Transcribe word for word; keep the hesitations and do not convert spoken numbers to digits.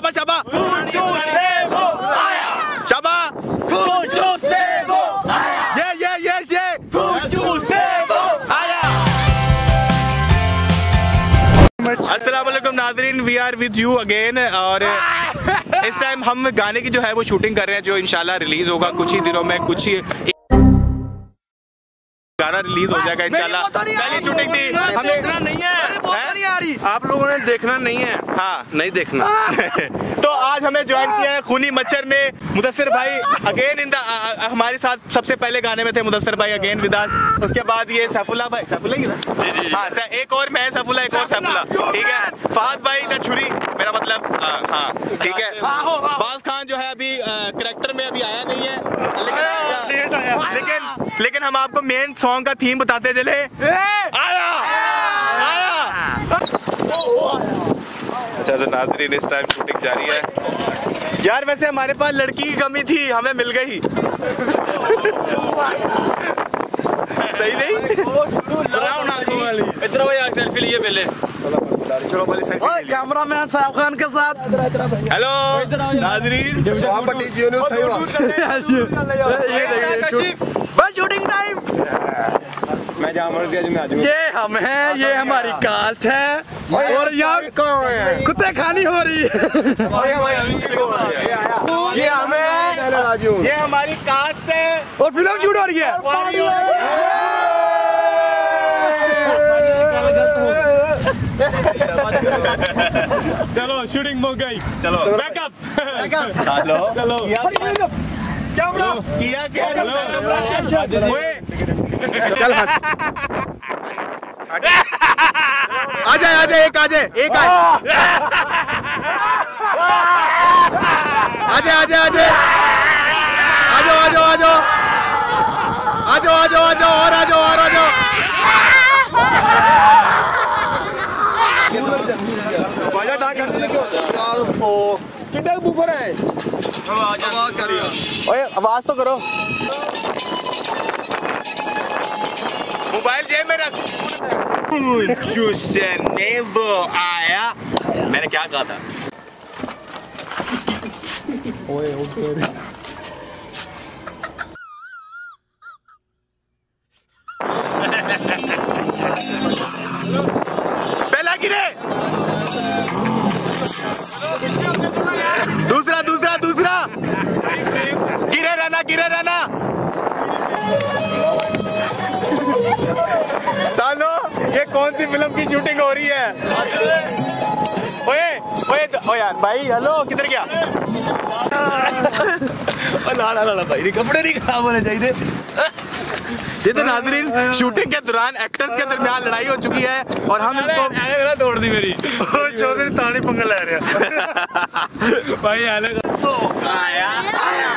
शाबा शाबा शाबा ये ये ये ये आया। अस्सलाम वालेकुम नाज़रीन, we are with you again. और इस टाइम हम गाने की जो है वो शूटिंग कर रहे हैं, जो इंशाल्लाह रिलीज होगा कुछ ही दिनों में। कुछ ही गाना रिलीज हो जाएगा इंशाल्लाह। पहली शूटिंग थी, हमें देखना नहीं है, नहीं आ रही, आप लोगों ने देखना नहीं है। हाँ नहीं देखना। तो आज हमें ज्वाइन किया है खूनी मच्छर ने, मुदस्सिर भाई अगेन इन द हमारे साथ सबसे पहले गाने में थे मुदस्सिर भाई अगेन विद अस। उसके बाद ये सैफुल्लाह भाई, सैफुल्लाह जी जी हाँ एक और मैं सैफुल्लाह, एक और सैफुल्लाह, ठीक है। फहद भाई द छुरी, मेरा मतलब हाँ ठीक है। बाज खान जो है अभी कैरेक्टर में अभी आया नहीं है, लेकिन लेकिन लेकिन हम आपको मेन सॉन्ग का थीम बताते चले। आया आया। अच्छा तो नाज़रीन इस टाइम शूटिंग जारी है यार। वैसे हमारे पास लड़की की कमी थी, हमें मिल गई। सही नहीं? इतना भाई सेल्फी लिए पहले। चलो पहले सेल्फी। कैमरामैन साहब खान के साथ। हेलो नाज़रीन, बस शूटिंग टाइम। मैं जहाँ मर्जी आज मैं आ जाऊँगा। ये हम हैं, ये हमारी कास्ट है और यहाँ कुत्ते खानी हो रही है। ये हमें, ये हमारी कास्ट है और फिल्म शूट हो रही है। चलो शूटिंग हो गई, चलो बैकअप चलो चलो कैमरा किया क्या चल आ जाए आ जाए एक आ जाए एक आ जाए आ जाए आ जाए आ जाओ आ जाओ आ जाओ आ जाओ आ जाओ आ जाओ और आ जाओ और आ जाओ। कितना बुफर है, आवाज करिए, ओए आवाज तो करो। मोबाइल जेब में रख। वो आया, मैंने क्या कहा था? ओए ओके पहला गिरे, दूसरा दूसरा दूसरा गिरे रहना गिरे रहना। सालो ये कौन सी फिल्म की शूटिंग हो रही है? ओए ओए ओ यार भाई, हेलो किधर गया? लाला लाला भाई कपड़े नहीं खराब होने चाहिए। ये तो नाज़रीन शूटिंग के दौरान एक्टर्स के दरमियान लड़ाई हो चुकी है और हम इसको तोड़ दी मेरी चौधरी तानी पंगा ले रहे हैं भाई। आया